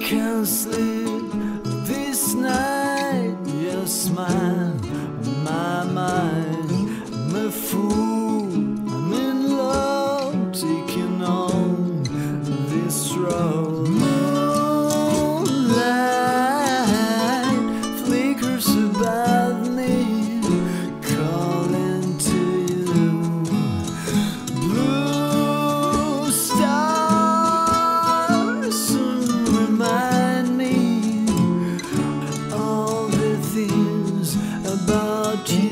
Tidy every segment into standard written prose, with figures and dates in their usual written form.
can't sleep this night. Your smile on my mind. I'm a fool, I'm in love, taking on this road. Moonlight flickers above me, calling to you. Blue stars remind me all the things about you.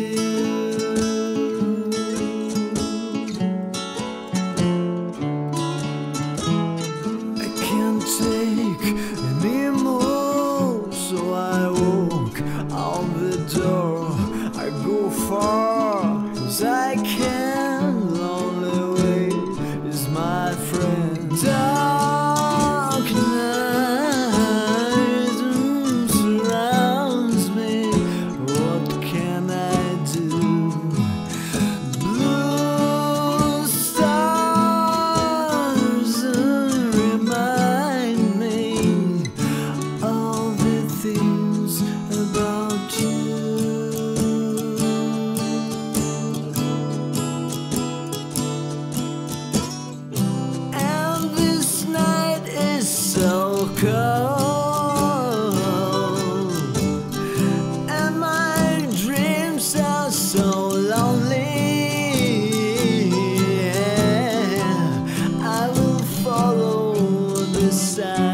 I can't take anymore, so I walk out the door. I go far as I can. Lonely way is my friend. Dark night surrounds me. What can I do? Blue stars remind me all the things about you. And this night is so cold, and my dreams are so lonely. I will follow the sun.